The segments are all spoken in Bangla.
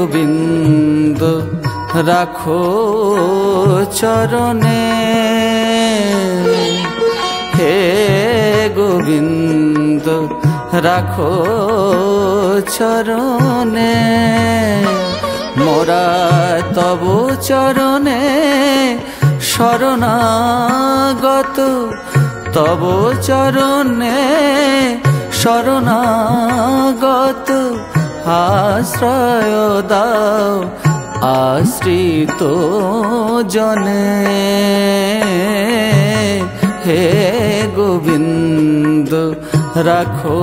গোবিন্দ রাখো চরণে, হে গোবিন্দ রাখো চরণে। মোরা তব চরণে শরণাগত, তব চরণে শরণাগত। আশ্রয় দাও আশ্রিত জনে, হে গোবিন্দ রাখো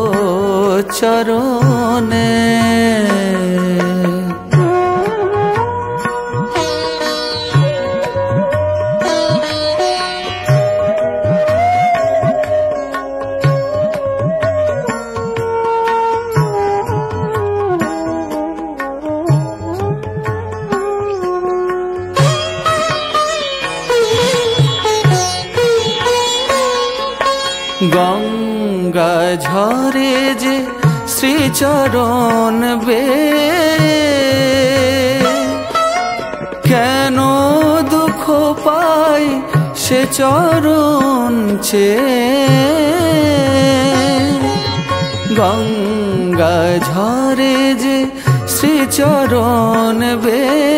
চরণে। গঙ্গা ঝরে যে শ্রীচরণ বে, কেন দুঃখ পাই সে চরণ চে। গঙ্গা ঝরে যে শ্রীচরণ বে,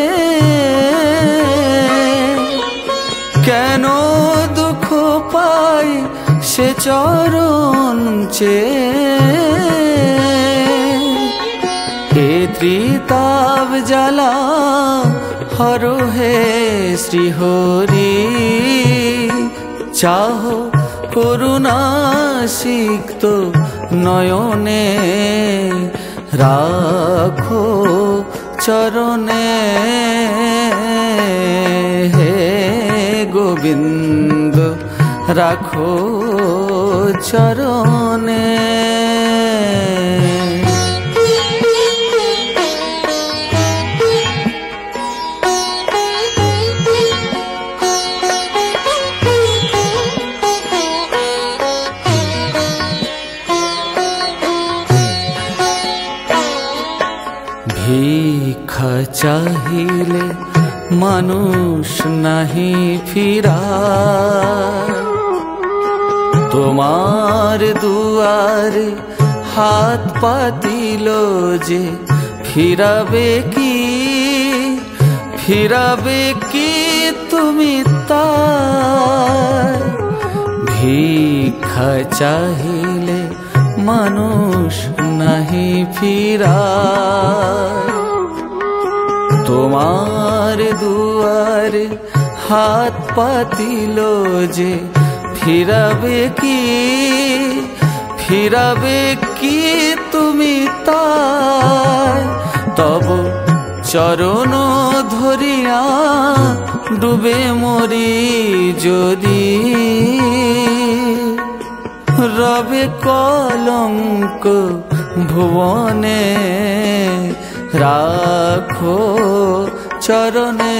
কেন দুঃখ পাই সে চরণ চে। হে ত্রিতাব জ্বালা হরো হে শ্রীহরি, চাহো করুণা সিক্ত নয়নে, রাখো চরণে, হে গোবিন্দ রাখো চরণে। ভিক্ষা চাহিলে মানুষ নাহি ফিরা, তোমার দুয়ারে হাত পাতিল যে ফিরাবে কি, ফিরাবে কি তুমি তার। ভিক্ষা চাহিলে মানুষ নাহি ফিরা, তোমার দুয়ারে হাত পাতিল যে ফিরাবে কি, ফিরাবে কি তুমি তাই। তব চরণ ধরিয়া ডুবে মরি যদি, রবে কলঙ্ক ভুবনে, রাখো চরণে,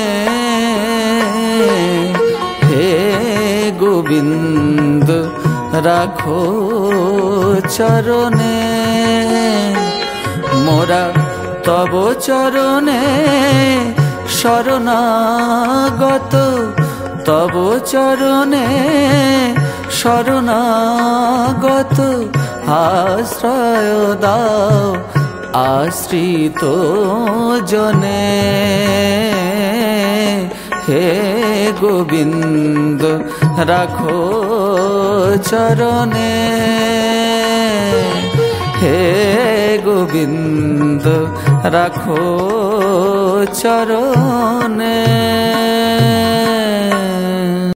হে গোবিন্দ রাখো চরণে। মোরা তব চরণে শরণাগত, তব চরণে শরণাগত। আশ্রয় দাও আশ্রিত জনে, হে গোবিন্দ রাখো চরণে, হে গোবিন্দ রাখো চরণে।